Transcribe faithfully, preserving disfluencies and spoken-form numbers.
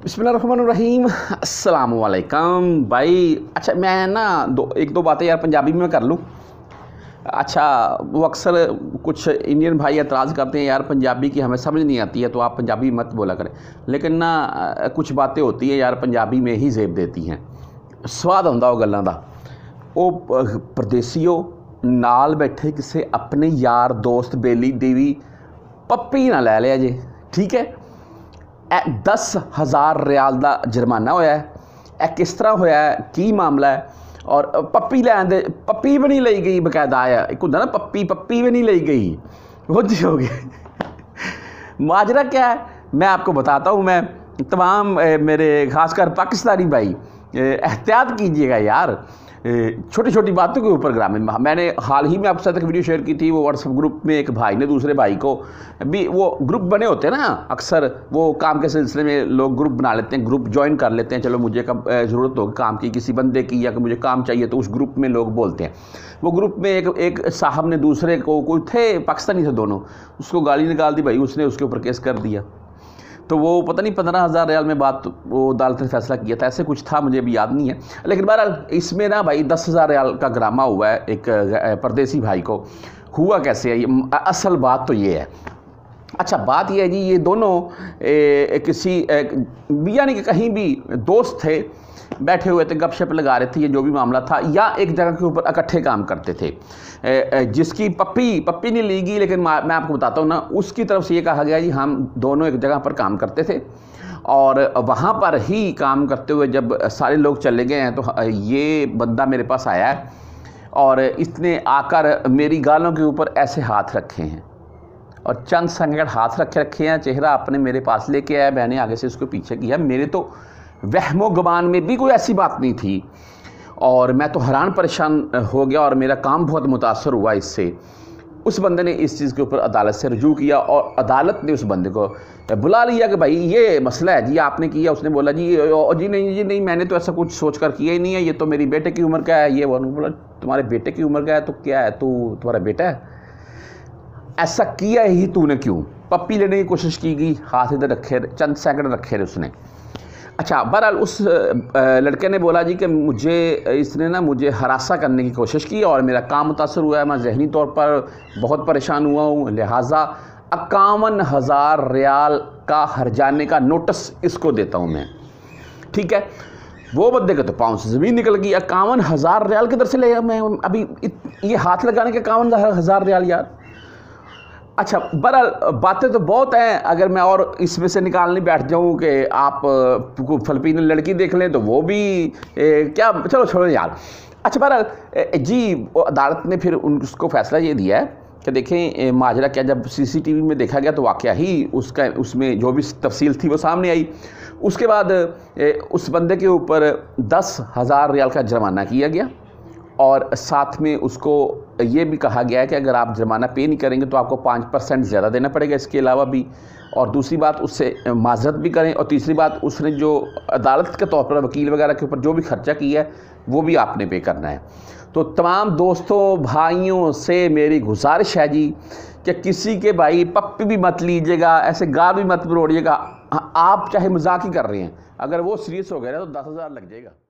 बिस्मिल्लाहिर्रहमानिर्रहीम अस्सलाम वालेकुम भाई। अच्छा मैं ना दो एक दो बातें यार पंजाबी में कर लूँ। अच्छा वो अक्सर कुछ इंडियन भाई एतराज़ करते हैं यार पंजाबी की हमें समझ नहीं आती है तो आप पंजाबी मत बोला करें, लेकिन ना कुछ बातें होती हैं यार पंजाबी में ही जेब देती हैं, स्वाद आंदा वो गल्लां दा। वो परदेसियों नाल बैठे किसी अपने यार दोस्त बेली देवी पप्पी ना लै लिया जे, ठीक है। ए दस हज़ार रियाल का जुर्माना होया है। ए किस तरह होया है, की मामला है? और पप्पी लैन दे पप्पी भी नहीं ली गई बकायदा आया एक होंदा ना पप्पी पप्पी भी नहीं ली गई, वो जी हो गया। माजरा क्या है मैं आपको बताता हूँ। मैं तमाम मेरे खासकर पाकिस्तानी भाई एहतियात कीजिएगा यार, छोटी छोटी बातों के ऊपर ग्रामीण। मैंने हाल ही में आपके साथ एक वीडियो शेयर की थी, वो व्हाट्सएप ग्रुप में एक भाई ने दूसरे भाई को भी, वो ग्रुप बने होते हैं ना अक्सर, वो काम के सिलसिले में लोग ग्रुप बना लेते हैं, ग्रुप ज्वाइन कर लेते हैं। चलो मुझे कब ज़रूरत होगी काम की किसी बंदे की या कि मुझे काम चाहिए तो उस ग्रुप में लोग बोलते हैं। वो ग्रुप में एक एक साहब ने दूसरे को, कोई थे पाकिस्तानी थे दोनों, उसको गाली निकाल दी भाई, उसने उसके ऊपर केस कर दिया। तो वो पता नहीं पंद्रह हज़ार रियाल में बात वो अदालत ने फैसला किया था, ऐसे कुछ था, मुझे अभी याद नहीं है। लेकिन बहरहाल इसमें ना भाई दस हज़ार रियाल का ड्रामा हुआ है एक परदेसी भाई को। हुआ कैसे है ये, असल बात तो ये है। अच्छा बात ये है जी, ये दोनों ए, किसी यानी कि कहीं भी दोस्त थे, बैठे हुए थे, गपशप लगा रहे थे, ये जो भी मामला था, या एक जगह के ऊपर इकट्ठे काम करते थे। जिसकी पप्पी पप्पी नहीं ली गई, लेकिन मैं आपको बताता हूँ ना, उसकी तरफ से ये कहा गया जी हम दोनों एक जगह पर काम करते थे और वहाँ पर ही काम करते हुए जब सारे लोग चले गए हैं तो ये बंदा मेरे पास आया है और इसने आकर मेरी गालों के ऊपर ऐसे हाथ रखे हैं और चंद संगत हाथ रखे रखे हैं, चेहरा अपने मेरे पास लेके आया, मैंने आगे से उसको पीछे किया। मेरे तो वहमो गुमान में भी कोई ऐसी बात नहीं थी और मैं तो हैरान परेशान हो गया और मेरा काम बहुत मुतासर हुआ इससे। उस बंदे ने इस चीज़ के ऊपर अदालत से रजू किया और अदालत ने उस बंदे को बुला लिया कि भाई ये मसला है जी, आपने किया। उसने बोला जी जी नहीं जी नहीं, मैंने तो ऐसा कुछ सोच कर किया ही नहीं है, ये तो मेरी बेटे की उम्र का है। ये वो बोला तुम्हारे बेटे की उम्र का है तो क्या है, तू तुम्हारा बेटा है, ऐसा किया ही तूने क्यों? पप्पी लेने की कोशिश की गई, हाथ इधर रखे, चंद सेकंड रखे रहे उसने। अच्छा बहरहाल उस लड़के ने बोला जी कि मुझे इसने ना मुझे हरासा करने की कोशिश की और मेरा काम मुतासर हुआ है, मैं जहनी तौर पर बहुत परेशान हुआ हूँ, लिहाजा इक्यावन हज़ार रियाल का हर्जाने का नोटिस इसको देता हूँ मैं, ठीक है। वो बंदे के तो पाँव से ज़मीन निकल गई। इक्यावन हज़ार रियाल किधर से ले मैं अभी ये हाथ लगाने के इक्यावन हज़ार रियाल यार। अच्छा बहरहाल बातें तो बहुत हैं, अगर मैं और इसमें से निकालने बैठ जाऊं कि आप फिलिपीनी लड़की देख लें तो वो भी ए, क्या, चलो छोड़ो यार। अच्छा बहरहाल जी अदालत ने फिर उन उसको फैसला ये दिया है कि देखें माजरा क्या, जब सीसीटीवी में देखा गया तो वाकया ही उसका उसमें जो भी तफसील थी वो सामने आई। उसके बाद उस बंदे के ऊपर दस हज़ार रियाल का जुर्माना किया गया और साथ में उसको ये भी कहा गया है कि अगर आप जुर्माना पे नहीं करेंगे तो आपको पाँच परसेंट ज़्यादा देना पड़ेगा इसके अलावा भी। और दूसरी बात उससे माजरत भी करें और तीसरी बात उसने जो अदालत के तौर पर वकील वगैरह के ऊपर जो भी खर्चा किया है वो भी आपने पे करना है। तो तमाम दोस्तों भाइयों से मेरी गुजारिश है जी कि किसी के भाई पप्पी भी मत लीजिएगा, ऐसे गाल भी मत बरोड़िएगा। आप चाहे मजाक ही कर रहे हैं, अगर वो सीरियस हो गए ना तो दस हज़ार लग जाएगा।